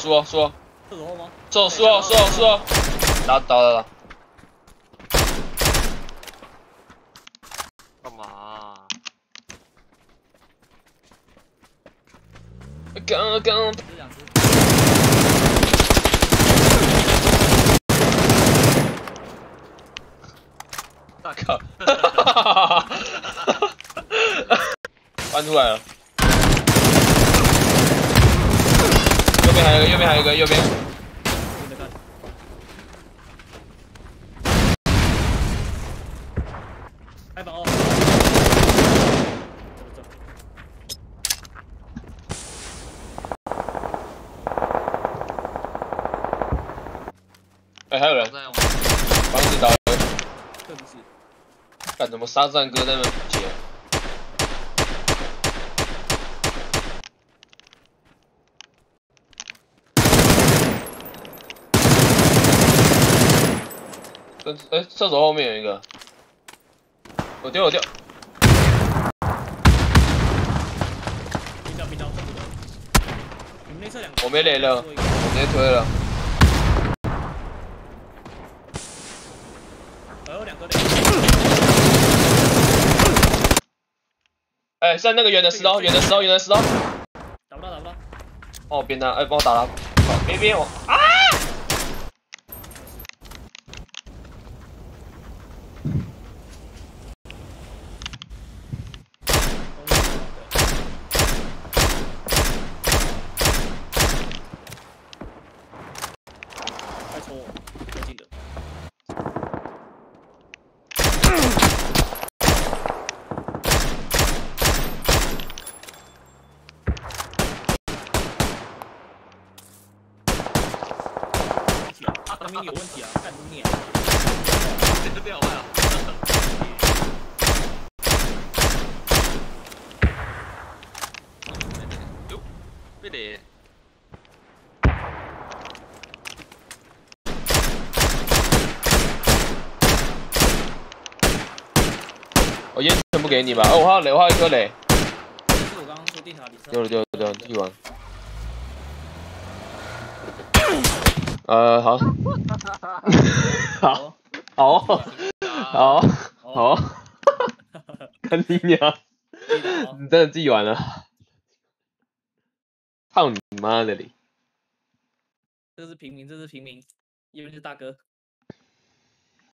输哦，输哦。 厕所后吗？ 输哦。打。 干嘛？ 刚。 这两只。 大靠！ 翻出来了。右边还有一个，右边。 开房哦。 哎，还有人。房子倒了。 这不是。 干什么沙赞哥在那边接？厕所后面有一个。我丢。 冰刀，你们内侧两个。 我没雷了，我直接推了。 还有两个雷。 哎，在那个远的石头。 打不到。 帮我边他，哎，帮我打他。别我啊！ 快戳我，最近的。明明有问题啊，干你啊！ 这个掉坏了。哟，被雷。 我烟全部给你吧。哦，我还有一颗雷。 这是我刚刚说电塔里。 丢了，踢完。好。好。看你娘！你真的记完了？操你妈的嘞！ 这是平民，一边是大哥。